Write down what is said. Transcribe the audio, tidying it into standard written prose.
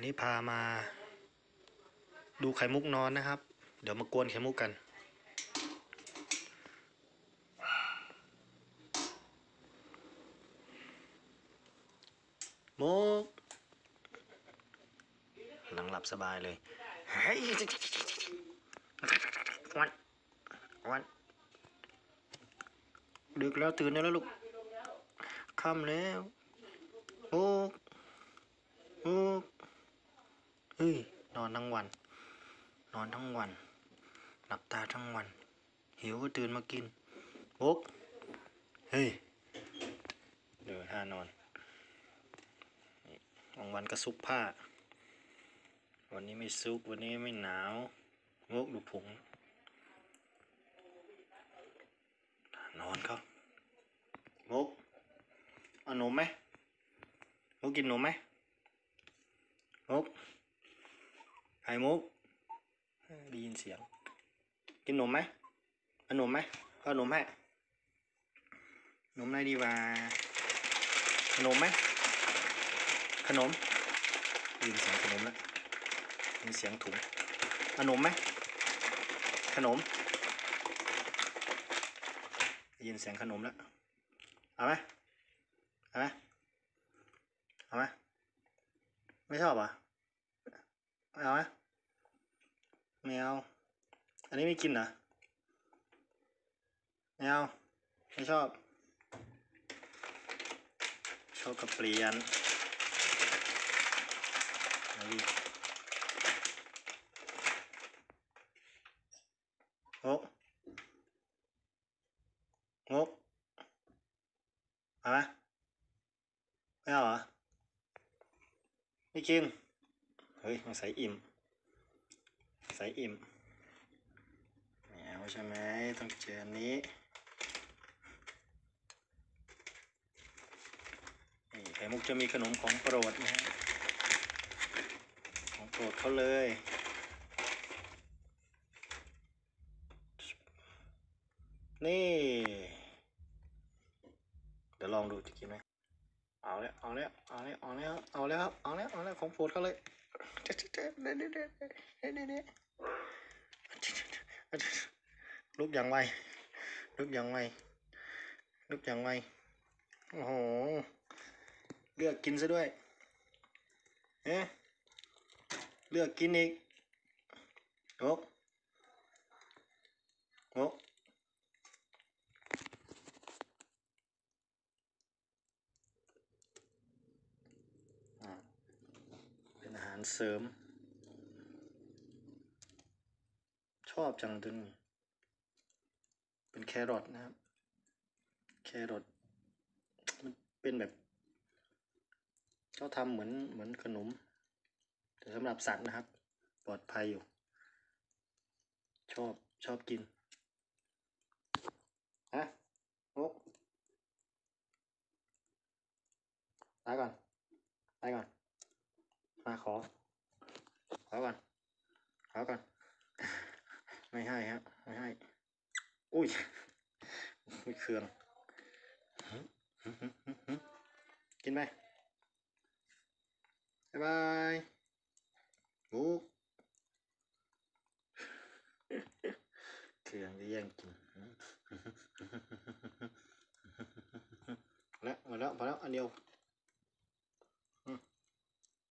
วันนี้พามาดูไข่มุกนอนนะครับเดี๋ยวมากวนไข่มุกกันมุกหลังหลับสบายเลยเฮ้ยวันดึกแล้วตื่นได้แล้วลูกค่ำแล้วมุกเฮ้ยนอนทั้งวันหลับตาทั้งวันหิวก็ตื่นมากินมุกเฮ้ยเดี๋ยวท่านอนวันก็ซุกผ้าวันนี้ไม่ซุกวันนี้ไม่หนาวมุกดูผงนอนครับมุกเอานมไหมมุกกินนมไหมมุกไข่มุกได้ยินเสียงกินนมไหมเอานมไหมเอานมให้นมอะไรดีวะขนมไหมขนมได้ยินเสียงขนมแล้วได้ยินเสียงถุงเอานมไหมขนมได้ยินเสียงขนมแล้วเอาไหมเอาไหมเอาไหมไม่ชอบอ่ะไม่เอาไหมไม่เอาอันนี้ไม่กินเหรอไม่เอาไม่ชอบกับเปลี่ยนงกเอาไหมไม่เอาเหรอไม่กินเฮ้ยมันใส่อิ่มไม่เอาใช่ไหมต้องเจออันนี้นี่ไข่มุกจะมีขนมของโปรดนะฮะของโปรดเขาเลยนี่เดี๋ยวลองดูจะกินไหมเอาแล้วของโปรดเขาเลยลุกอย่างไวโอ้โหเลือกกินซะด้วยเลือกกินอีกโอ้เป็นอาหารเสริมชอบจังตึงเป็นแครอทนะครับแครอทมันเป็นแบบเขาทำเหมือนขนมแต่สำหรับสัตว์นะครับปลอดภัยอยู่ชอบกินฮะนกไปก่อนมาขอก่อนไม่ให้ครับไม่ให้อุ้ยเครื่องกินไหมบ๊ายบายมุกเครื่องจะแย่งกินแล้วพอแล้วอันเดียว